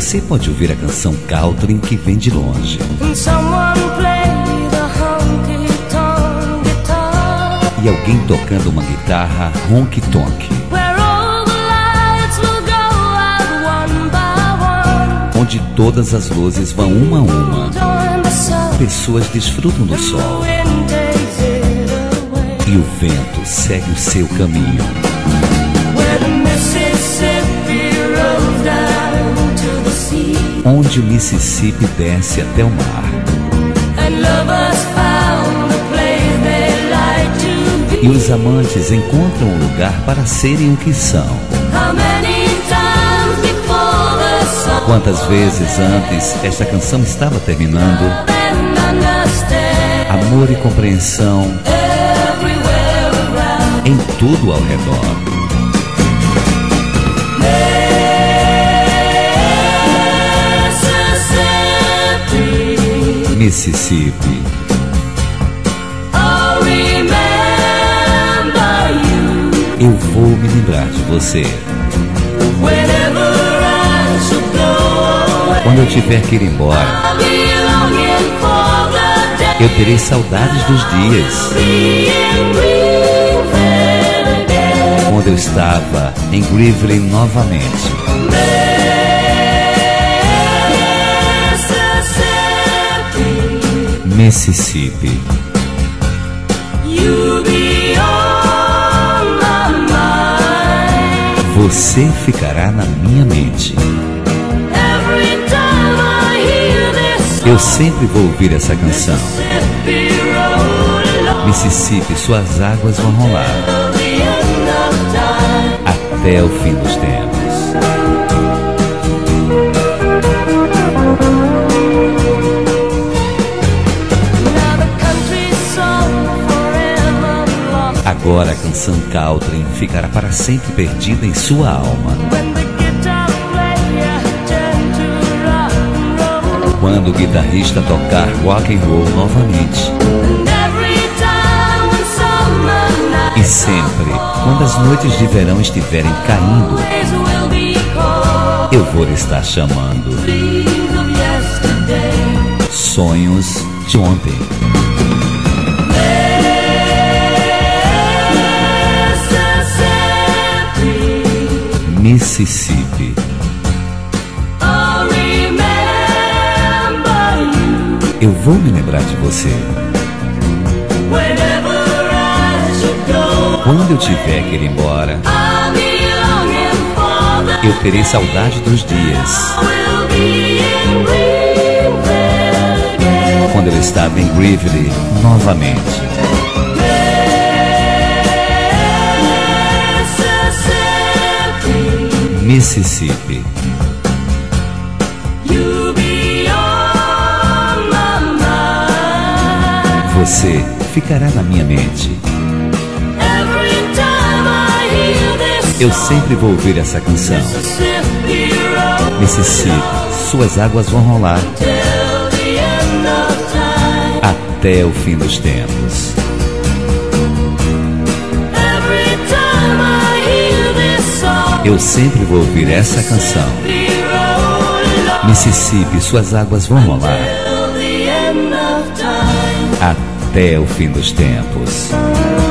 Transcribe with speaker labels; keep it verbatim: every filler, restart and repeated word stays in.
Speaker 1: você pode ouvir a canção country que vem de longe. E alguém tocando uma guitarra honky-tonk. Onde todas as luzes vão uma a uma. Pessoas desfrutam do sol. E o vento segue o seu caminho. Onde o Mississippi desce até o mar. E os amantes encontram um lugar para serem o que são. Quantas vezes antes esta canção estava terminando? Amor e compreensão em tudo ao redor. Mississippi. Eu vou me lembrar de você. Quando eu tiver que ir embora, eu terei saudades dos dias quando eu estava em Greenville novamente. Mississippi. Você ficará na minha mente. Eu sempre vou ouvir essa canção. Mississippi, suas águas vão rolar até o fim dos tempos. Agora a canção country ficará para sempre perdida em sua alma. Quando o guitarrista tocar rock and roll novamente. E sempre, quando as noites de verão estiverem caindo, eu vou estar chamando sonhos de ontem. Mississippi. Eu vou me lembrar de você. Quando eu tiver que ir embora, eu terei saudade dos dias quando eu estava em Greenville novamente. Mississippi. Você ficará na minha mente. Eu sempre vou ouvir essa canção. Mississippi, suas águas vão rolar até o fim dos tempos. Eu sempre vou ouvir essa canção. Mississippi, suas águas vão rolar até o fim dos tempos.